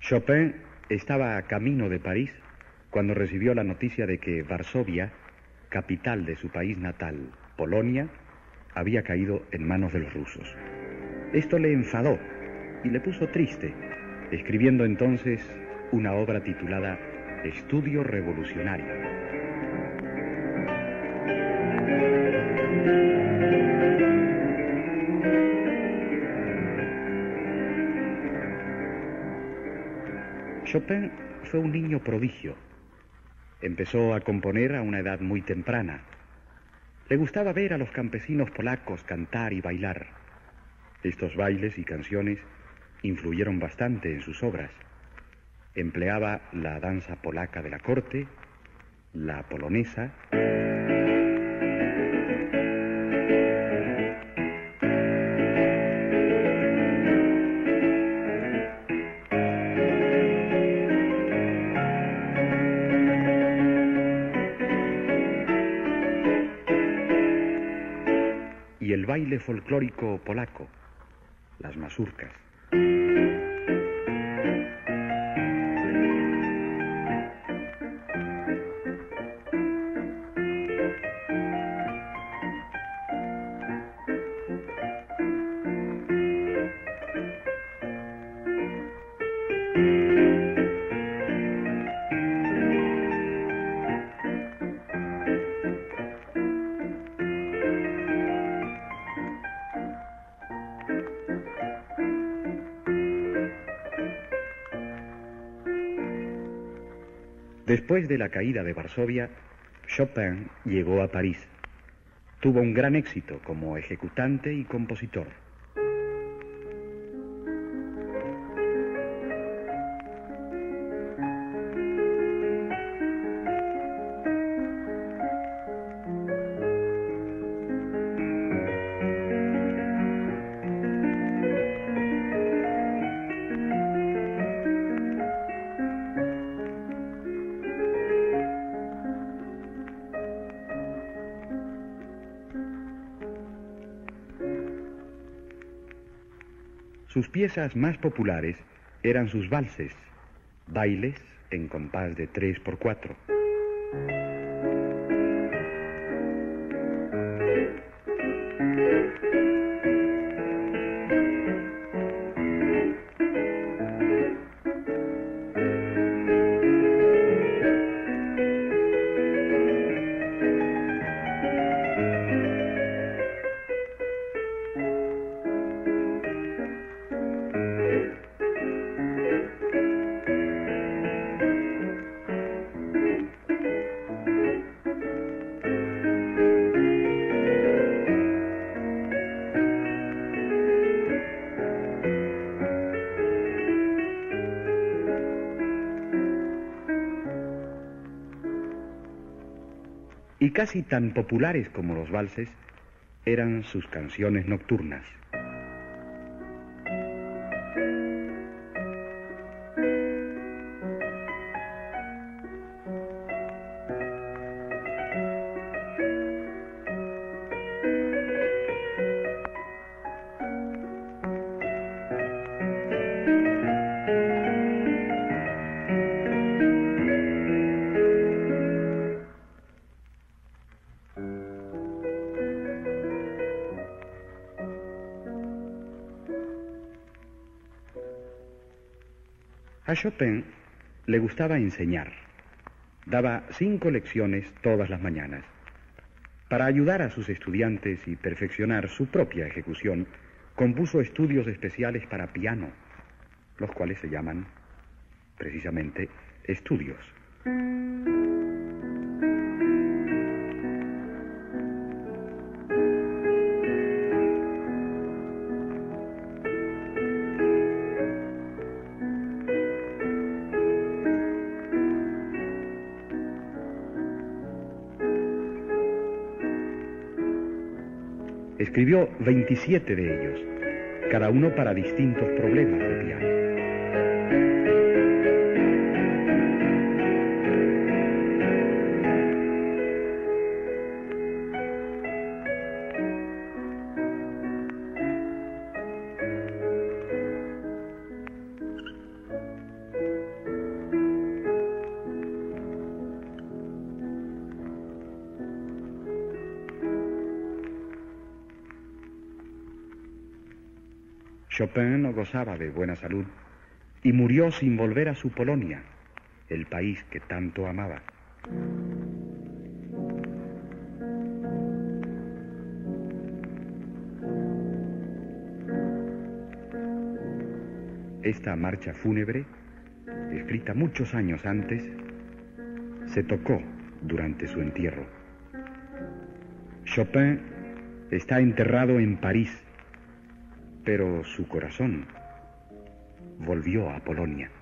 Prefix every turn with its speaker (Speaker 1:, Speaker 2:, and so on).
Speaker 1: Chopin estaba a camino de París cuando recibió la noticia de que Varsovia, capital de su país natal, Polonia, había caído en manos de los rusos. Esto le enfadó y le puso triste, escribiendo entonces una obra titulada Estudio Revolucionario. Chopin fue un niño prodigio. Empezó a componer a una edad muy temprana. Le gustaba ver a los campesinos polacos cantar y bailar. Estos bailes y canciones influyeron bastante en sus obras. Empleaba la danza polaca de la corte, la polonesa, y el baile folclórico polaco, las mazurkas. Después de la caída de Varsovia, Chopin llegó a París. Tuvo un gran éxito como ejecutante y compositor. Sus piezas más populares eran sus valses, bailes en compás de 3/4. Y casi tan populares como los valses eran sus canciones nocturnas. A Chopin le gustaba enseñar. Daba 5 lecciones todas las mañanas. Para ayudar a sus estudiantes y perfeccionar su propia ejecución, compuso estudios especiales para piano, los cuales se llaman, precisamente, estudios. Escribió 27 de ellos, cada uno para distintos problemas de piano. Chopin no gozaba de buena salud y murió sin volver a su Polonia, el país que tanto amaba. Esta marcha fúnebre, escrita muchos años antes, se tocó durante su entierro. Chopin está enterrado en París, pero su corazón volvió a Polonia.